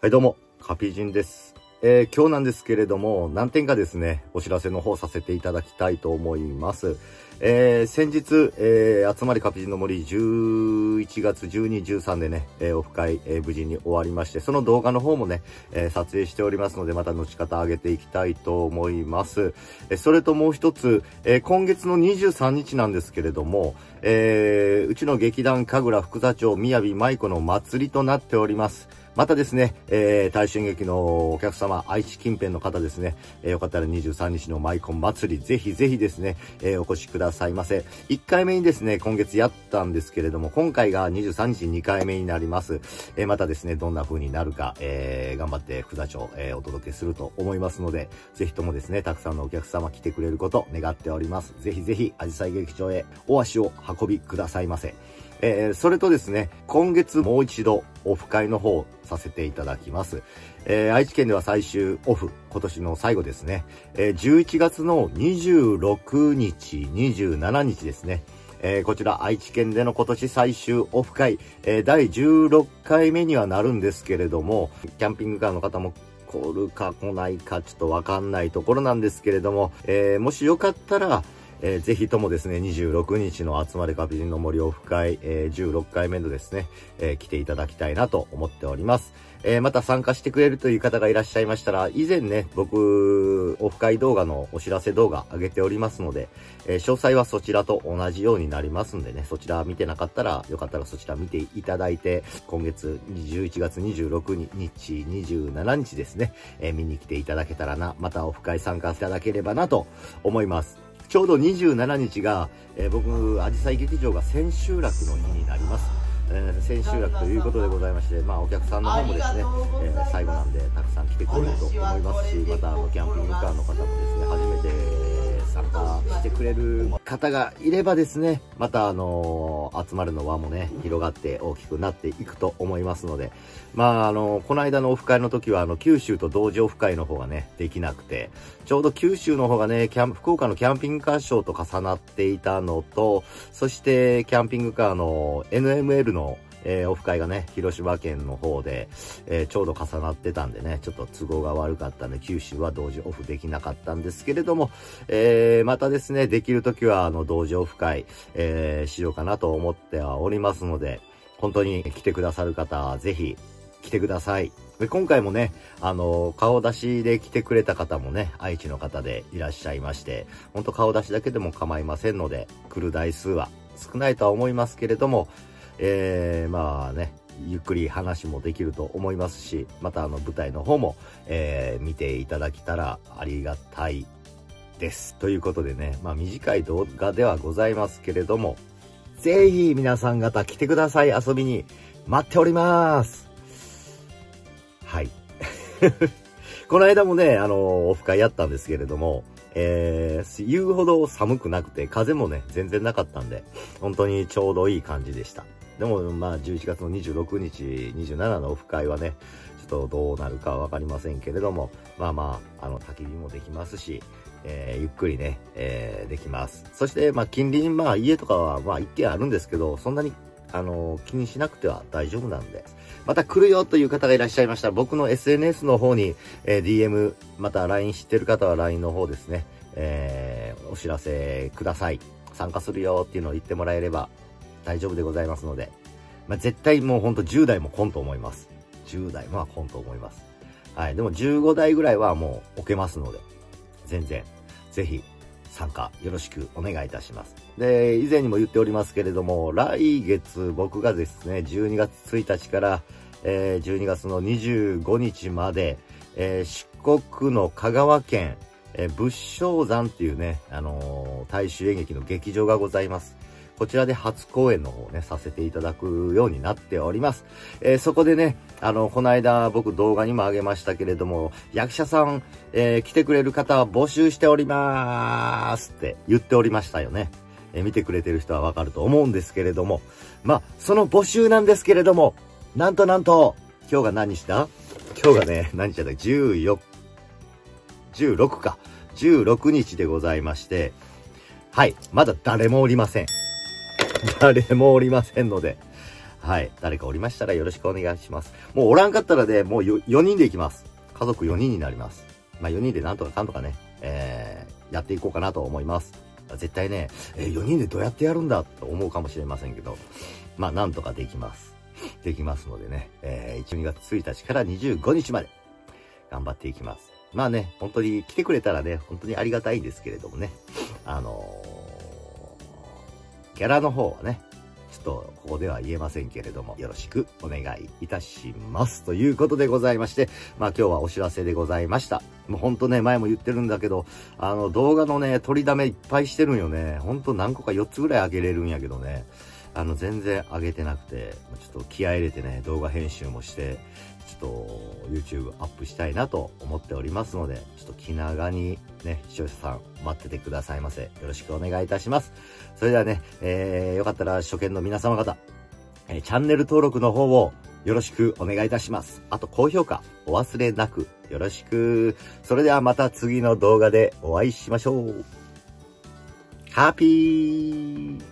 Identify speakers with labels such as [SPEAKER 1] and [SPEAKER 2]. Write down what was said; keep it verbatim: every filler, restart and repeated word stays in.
[SPEAKER 1] はい、どうも、カピジンです。えー、今日なんですけれども、何点かですね、お知らせの方させていただきたいと思います。えー、先日、えー、集まりカピジンの森じゅういちがつじゅうに、じゅうさんでね、えー、オフ会、えー、無事に終わりまして、その動画の方もね、えー、撮影しておりますので、また後方上げていきたいと思います。えー、それともう一つ、えー、今月のにじゅうさんにちなんですけれども、えー、うちの劇団神楽福座町みやび舞子の祭りとなっております。またですね、えー、大衆演劇のお客様、愛知近辺の方ですね、えー、よかったらにじゅうさんにちの舞子祭り、ぜひぜひですね、えー、お越しくださいませ。いっかいめにですね、今月やったんですけれども、今回がにじゅうさんにちにかいめになります。えー、またですね、どんな風になるか、えー、頑張って福田町、えー、お届けすると思いますので、ぜひともですね、たくさんのお客様来てくれること願っております。ぜひぜひ、あじさい劇場へお足を運びくださいませ。えー、それとですね、今月もう一度オフ会の方させていただきます。えー、愛知県では最終オフ、今年の最後ですね。えー、じゅういちがつのにじゅうろくにち、にじゅうしちにちですね。えー、こちら愛知県での今年最終オフ会、えー、だいじゅうろっかいめにはなるんですけれども、キャンピングカーの方も来るか来ないかちょっとわかんないところなんですけれども、えー、もしよかったら、えー、ぜひともですね、にじゅうろくにちの集まれカピジンの森オフ会、えー、じゅうろっかいめのですね、えー、来ていただきたいなと思っております。えー、また参加してくれるという方がいらっしゃいましたら、以前ね、僕、オフ会動画のお知らせ動画上げておりますので、えー、詳細はそちらと同じようになりますんでね、そちら見てなかったら、よかったらそちら見ていただいて、今月じゅういちがつにじゅうろくにち、にじゅうしちにちですね、えー、見に来ていただけたらな、またオフ会参加いただければなと思います。ちょうどにじゅうしちにちが、えー、僕、あじさい劇場が千秋楽の日になります。えー、千秋楽ということでございまして、まあお客さんの方もですね、えー、最後なんでたくさん来てくれると思いますし、またあのキャンピングカーの方もですね、初めて参加してくれる方がいればですね、またあのー、集まるの輪もね、広がって大きくなっていくと思いますので、まああのー、この間のオフ会の時はあの九州と同時オフ会の方がね、できなくて、ちょうど九州の方がね、キャン福岡のキャンピングカーショーと重なっていたのと、そしてキャンピングカーの エヌエムエル のえー、オフ会がね、広島県の方で、えー、ちょうど重なってたんでね、ちょっと都合が悪かったんで、九州は同時オフできなかったんですけれども、えー、またですね、できるときは、あの、同時オフ会、えー、しようかなと思ってはおりますので、本当に来てくださる方、ぜひ、来てください。で、今回もね、あの、顔出しで来てくれた方もね、愛知の方でいらっしゃいまして、本当顔出しだけでも構いませんので、来る台数は少ないとは思いますけれども、えー、まあね、ゆっくり話もできると思いますし、またあの舞台の方も、えー、見ていただけたらありがたいです。ということでね、まあ短い動画ではございますけれども、ぜひ皆さん方来てください。遊びに待っております。はい。この間もね、あの、オフ会やったんですけれども、えー、言うほど寒くなくて、風もね、全然なかったんで、本当にちょうどいい感じでした。でも、まあ、じゅういちがつのにじゅうろくにち、にじゅうしちのオフ会はね、ちょっとどうなるかはわかりませんけれども、まあまあ、あの、焚き火もできますし、えー、ゆっくりね、えー、できます。そして、まあ、近隣、まあ、家とかは、まあ、一軒あるんですけど、そんなに、あの、気にしなくては大丈夫なんで、また来るよという方がいらっしゃいましたら、僕の エスエヌエス の方に、えー、ディーエム、また ライン 知ってる方は ライン の方ですね、えー、お知らせください。参加するよっていうのを言ってもらえれば大丈夫でございますので、まあ、絶対もうほんとじゅうだいも来んと思います。じゅうだいは来んと思います。はい。でもじゅうごだいぐらいはもう置けますので、全然、ぜひ参加よろしくお願いいたします。で、以前にも言っておりますけれども、来月僕がですね、じゅうにがつついたちから、えー、じゅうにがつのにじゅうごにちまで、えー、四国の香川県、えー、仏生山っていうね、あのー、大衆演劇の劇場がございます。こちらで初公演の方をね、させていただくようになっております。えー、そこでね、あの、この間僕動画にもあげましたけれども、役者さん、えー、来てくれる方は募集しておりまーすって言っておりましたよね。えー、見てくれてる人はわかると思うんですけれども、まあ、その募集なんですけれども、なんとなんと、今日が何日だ？今日がね、何日だったじゅうよっか、じゅうろくか、じゅうろくにちでございまして、はい、まだ誰もおりません。誰もおりませんので、 はい。誰かおりましたらよろしくお願いします。もうおらんかったらね、もう よ, よにんで行きます。家族よにんになります。まあよにんでなんとかかんとかね、えー、やっていこうかなと思います。絶対ね、えー、よにんでどうやってやるんだと思うかもしれませんけど、まあなんとかできます。できますのでね、えー、いち、にがつついたちからにじゅうごにちまで頑張っていきます。まあね、本当に来てくれたらね、本当にありがたいんですけれどもね、あのー、ギャラの方はね、ちょっとここでは言えませんけれども、よろしくお願いいたします。ということでございまして、まあ今日はお知らせでございました。もうほんとね、前も言ってるんだけど、あの動画のね、取りだめいっぱいしてるんよね。ほんと何個かよっつぐらいあげれるんやけどね。あの全然上げてなくて、ちょっと気合い入れてね、動画編集もして、ちょっと YouTube アップしたいなと思っておりますので、ちょっと気長にね、視聴者さん待っててくださいませ。よろしくお願いいたします。それではね、えー、よかったら初見の皆様方、えー、チャンネル登録の方をよろしくお願いいたします。あと高評価お忘れなくよろしく。それではまた次の動画でお会いしましょう。ハッピー